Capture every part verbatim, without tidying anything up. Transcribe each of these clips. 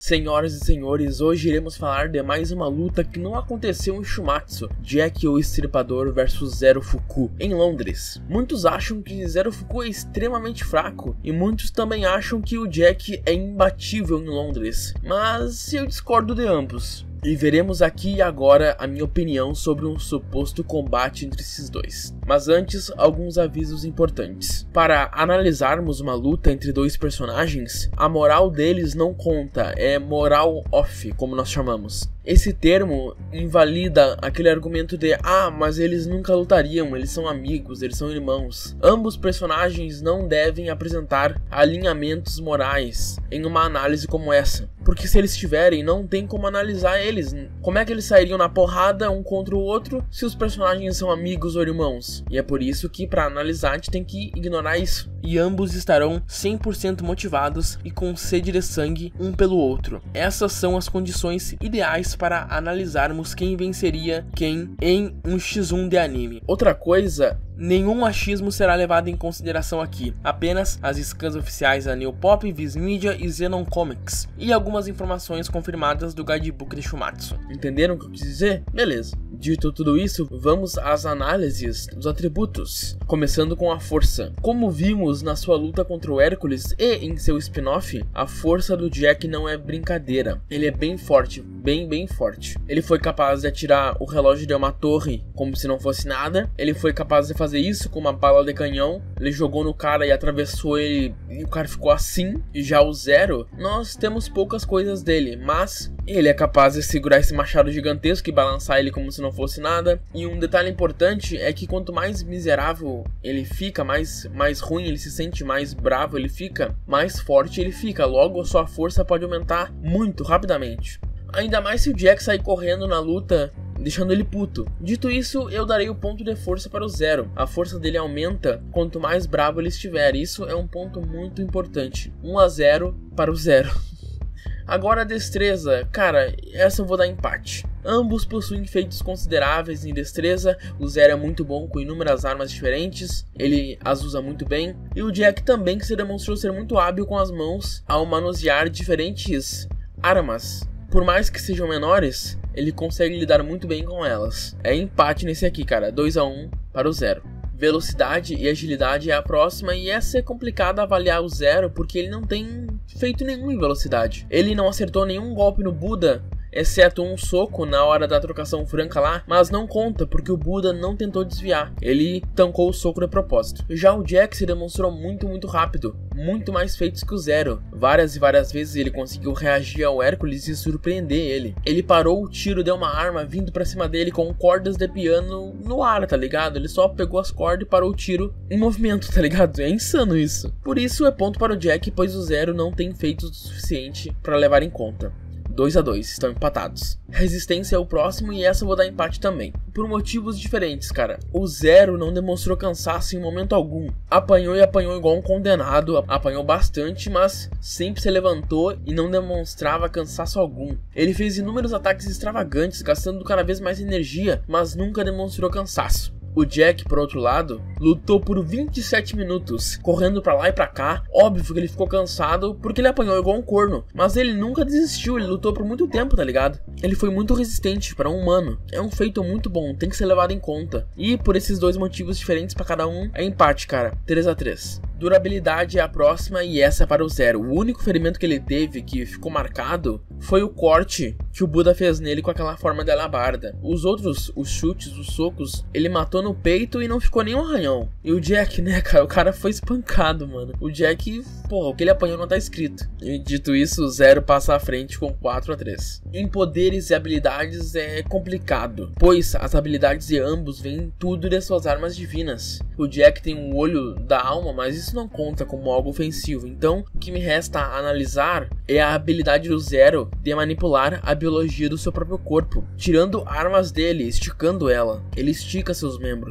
Senhoras e senhores, hoje iremos falar de mais uma luta que não aconteceu em Shumatsu, Jack o Estripador versus Zero Fuku, em Londres. Muitos acham que Zero Fuku é extremamente fraco, e muitos também acham que o Jack é imbatível em Londres, mas eu discordo de ambos. E veremos aqui e agora a minha opinião sobre um suposto combate entre esses dois. Mas antes, alguns avisos importantes. Para analisarmos uma luta entre dois personagens, a moral deles não conta, é moral off, como nós chamamos. Esse termo invalida aquele argumento de ah, mas eles nunca lutariam, eles são amigos, eles são irmãos. Ambos personagens não devem apresentar alinhamentos morais em uma análise como essa, porque se eles tiverem, não tem como analisar eles. Como é que eles sairiam na porrada um contra o outro se os personagens são amigos ou irmãos? E é por isso que para analisar a gente tem que ignorar isso. E ambos estarão cem por cento motivados e com sede de sangue um pelo outro. Essas são as condições ideais para analisarmos quem venceria quem em um xis um de anime. Outra coisa, nenhum achismo será levado em consideração aqui, apenas as scans oficiais da Neopop, Viz Media e Zenon Comics, e algumas informações confirmadas do Guidebook de Shumatsu. Entenderam o que eu quis dizer? Beleza. Dito tudo isso, vamos às análises dos atributos, começando com a força. Como vimos na sua luta contra o Hércules e em seu spin-off, a força do Jack não é brincadeira. Ele é bem forte, bem bem forte. Ele foi capaz de atirar o relógio de uma torre como se não fosse nada. Ele foi capaz de fazer isso com uma bala de canhão. Ele jogou no cara e atravessou ele e o cara ficou assim. E já o Zero, nós temos poucas coisas dele, mas ele é capaz de segurar esse machado gigantesco e balançar ele como se não fosse nada. E um detalhe importante é que quanto mais miserável ele fica, mais, mais ruim ele se sente, mais bravo ele fica, mais forte ele fica. Logo, a sua força pode aumentar muito rapidamente. Ainda mais se o Jack sair correndo na luta, deixando ele puto. Dito isso, eu darei o ponto de força para o Zero. A força dele aumenta quanto mais bravo ele estiver. Isso é um ponto muito importante. um a zero para o Zero. Agora a destreza, cara, essa eu vou dar empate. Ambos possuem feitos consideráveis em destreza, o Zero é muito bom com inúmeras armas diferentes, ele as usa muito bem, e o Jack também, que se demonstrou ser muito hábil com as mãos ao manusear diferentes armas. Por mais que sejam menores, ele consegue lidar muito bem com elas. É empate nesse aqui, cara, dois a um para o Zero. Velocidade e agilidade é a próxima, e essa é complicada avaliar o Zero porque ele não tem feito nenhum em velocidade. Ele não acertou nenhum golpe no Buda, exceto um soco na hora da trocação franca lá, mas não conta porque o Buda não tentou desviar, ele tancou o soco de propósito. Já o Jack se demonstrou muito muito rápido, muito mais feitos que o Zero. Várias e várias vezes ele conseguiu reagir ao Hércules e surpreender ele. Ele parou o tiro de uma arma vindo pra cima dele com cordas de piano no ar, tá ligado? Ele só pegou as cordas e parou o tiro em movimento, tá ligado? É insano isso. Por isso é ponto para o Jack, pois o Zero não tem feito o suficiente para levar em conta. dois a dois, estão empatados. Resistência é o próximo e essa eu vou dar empate também. Por motivos diferentes, cara. O Zero não demonstrou cansaço em momento algum. Apanhou e apanhou igual um condenado, apanhou bastante, mas sempre se levantou e não demonstrava cansaço algum. Ele fez inúmeros ataques extravagantes, gastando cada vez mais energia, mas nunca demonstrou cansaço. O Jack, por outro lado, lutou por vinte e sete minutos, correndo pra lá e pra cá. Óbvio que ele ficou cansado porque ele apanhou igual um corno, mas ele nunca desistiu, ele lutou por muito tempo, tá ligado? Ele foi muito resistente para um humano. É um feito muito bom, tem que ser levado em conta. E por esses dois motivos diferentes pra cada um, é empate, cara, três a três. Durabilidade é a próxima e essa é para o Zero. O único ferimento que ele teve que ficou marcado foi o corte que o Buda fez nele com aquela forma de alabarda. Os outros, os chutes, os socos, ele matou no peito e não ficou nenhum arranhão. E o Jack, né, cara, o cara foi espancado, mano. O Jack, porra, o que ele apanhou não tá escrito. E dito isso, o Zero passa à frente com quatro a três. Em poderes e habilidades é complicado, pois as habilidades de ambos vêm tudo de suas armas divinas. O Jack tem um olho da alma, mas isso não conta como algo ofensivo. Então, o que me resta analisar é a habilidade do Zero de manipular a biologia do seu próprio corpo, tirando armas dele, esticando ela. Ele estica seus membros.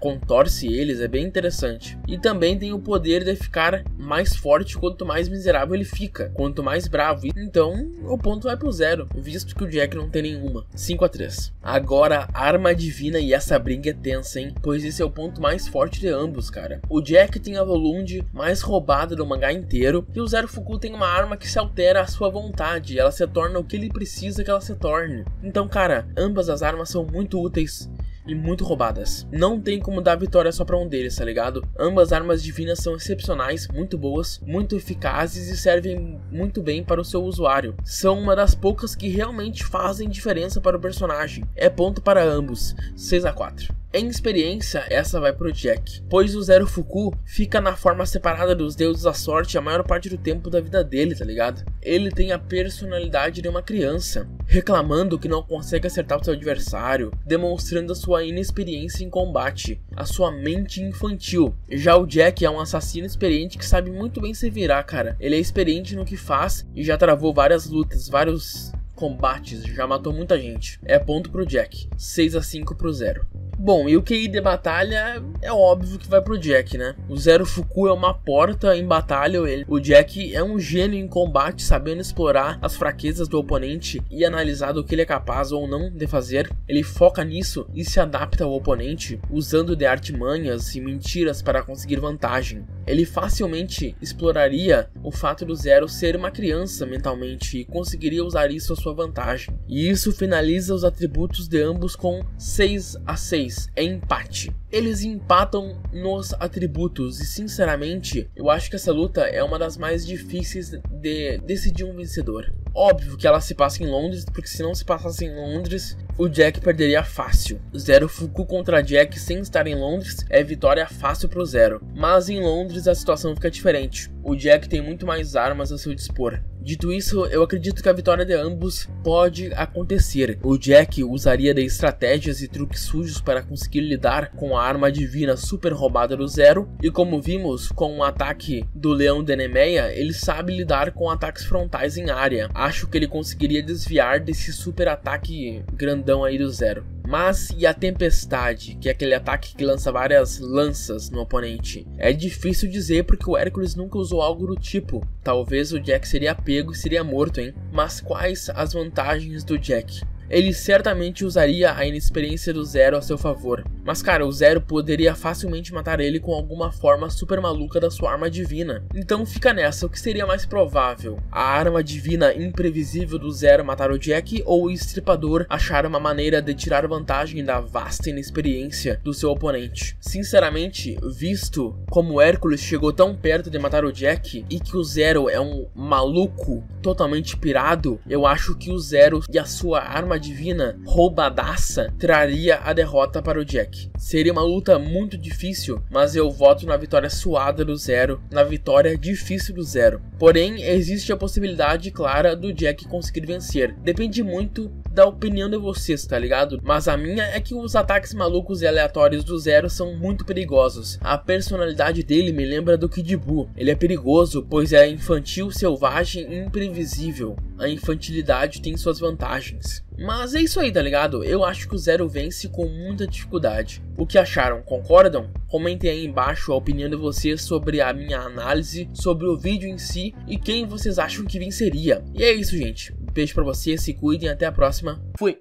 contorce eles, é bem interessante. E também tem o poder de ficar mais forte quanto mais miserável ele fica, quanto mais bravo. Então o ponto vai pro zero, visto que o Jack não tem nenhuma. cinco a três. Agora, arma divina, e essa briga é tensa, hein? Pois esse é o ponto mais forte de ambos, cara. O Jack tem a Volund mais roubada do mangá inteiro, e o Zero Fuku tem uma arma que se altera à sua vontade, ela se torna o que ele precisa que ela se torne. Então, cara, ambas as armas são muito úteis e muito roubadas. Não tem como dar vitória só pra um deles, tá ligado? Ambas armas divinas são excepcionais, muito boas, muito eficazes e servem muito bem para o seu usuário. São uma das poucas que realmente fazem diferença para o personagem. É ponto para ambos, seis a quatro. Em experiência, essa vai pro Jack, pois o Zero Fuku fica na forma separada dos deuses da sorte a maior parte do tempo da vida dele, tá ligado? Ele tem a personalidade de uma criança, reclamando que não consegue acertar o seu adversário, demonstrando a sua inexperiência em combate, a sua mente infantil. Já o Jack é um assassino experiente que sabe muito bem se virar, cara. Ele é experiente no que faz e já travou várias lutas, vários combates, já matou muita gente. É ponto pro Jack, seis a cinco pro Zero. Bom, e o Q I de batalha é óbvio que vai pro Jack, né? O Zero Fuku é uma porta em batalha, ele. O Jack é um gênio em combate, sabendo explorar as fraquezas do oponente e analisar do que ele é capaz ou não de fazer. Ele foca nisso e se adapta ao oponente, usando de artimanhas e mentiras para conseguir vantagem. Ele facilmente exploraria o fato do Zero ser uma criança mentalmente e conseguiria usar isso à sua vantagem. E isso finaliza os atributos de ambos com seis a seis. É empate. Eles empatam nos atributos e, sinceramente, eu acho que essa luta é uma das mais difíceis de decidir um vencedor. Óbvio que ela se passa em Londres, porque se não se passasse em Londres, o Jack perderia fácil. Zero Fuku contra Jack sem estar em Londres é vitória fácil pro Zero. Mas em Londres a situação fica diferente. O Jack tem muito mais armas a seu dispor. Dito isso, eu acredito que a vitória de ambos pode acontecer. O Jack usaria de estratégias e truques sujos para conseguir lidar com a arma divina super roubada do Zero. E como vimos com o ataque do Leão de Nemeia, ele sabe lidar com ataques frontais em área. Acho que ele conseguiria desviar desse super ataque grandão aí do Zero. Mas e a Tempestade, que é aquele ataque que lança várias lanças no oponente? É difícil dizer porque o Hércules nunca usou algo do tipo. Talvez o Jack seria pego e seria morto, hein? Mas quais as vantagens do Jack? Ele certamente usaria a inexperiência do Zero a seu favor. Mas cara, o Zero poderia facilmente matar ele com alguma forma super maluca da sua arma divina. Então fica nessa, o que seria mais provável? A arma divina imprevisível do Zero matar o Jack, ou o Estripador achar uma maneira de tirar vantagem da vasta inexperiência do seu oponente? Sinceramente, visto como Hércules chegou tão perto de matar o Jack e que o Zero é um maluco totalmente pirado, eu acho que o Zero e a sua arma divina roubadaça traria a derrota para o Jack. Seria uma luta muito difícil, mas eu voto na vitória suada do Zero, na vitória difícil do Zero. Porém, existe a possibilidade clara do Jack conseguir vencer. Depende muito da opinião de vocês, tá ligado? Mas a minha é que os ataques malucos e aleatórios do Zero são muito perigosos. A personalidade dele me lembra do Kid Buu. Ele é perigoso, pois é infantil, selvagem e imprevisível. A infantilidade tem suas vantagens. Mas é isso aí, tá ligado? Eu acho que o Zero vence com muita dificuldade. O que acharam? Concordam? Comentem aí embaixo a opinião de vocês sobre a minha análise, sobre o vídeo em si e quem vocês acham que venceria. E é isso, gente. Um beijo pra vocês, se cuidem, até a próxima. Fui!